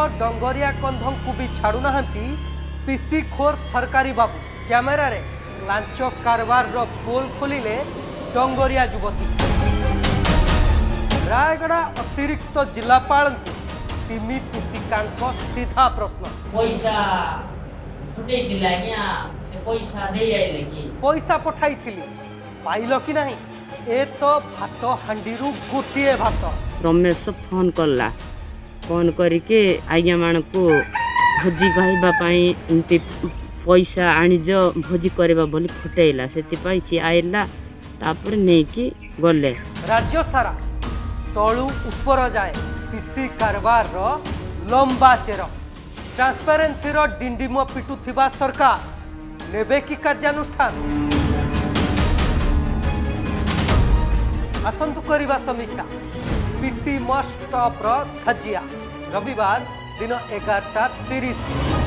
डंगरिया कंधं को भी छाड़ू नाहंती पीसी खोर सरकारी बाबू कैमेरा रे लांच कारबार रो पोल खोलिले डंगरिया युवती। रायगड़ा अतिरिक्त जिलापाल टिमी पिसिका सीधा प्रश्न पैसा फुटे दिला से पैसा दे आइले कि पैसा पठाई थिली पाइल कि नहीं ए तो भात हांडी गोटे भात रमेश फोन कला फोन करके आज्ञा मान को भोजी कहवाई पैसा आणिज भोजी करबा बोली फुटेला से सी आइला तापर नहीं कि गले राज्य सारा तलू ऊपर जाए पीसी कारबार रो लंबा चेर ट्रांसपेरेंसी रो डिंडिम पिटुथिबा सरकार नेबे की कार्यानुष्ठान आसंतु करिबा समीक्षा पीसी मस्ट टॉप रो धजिया रविवार दिन 11:30।